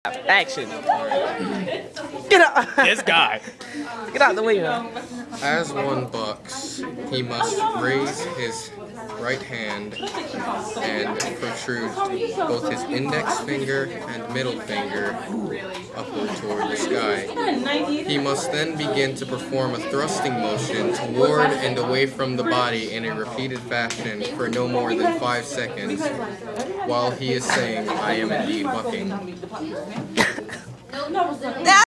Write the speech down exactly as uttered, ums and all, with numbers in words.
Action. Get out. This guy. Get out the way, man. As one bucks, he must raise his right hand and protrude both his index finger and middle finger upward toward the sky. He must then begin to perform a thrusting motion toward and away from the body in a repeated fashion for no more than five seconds while he is saying, "I am indeed bucking."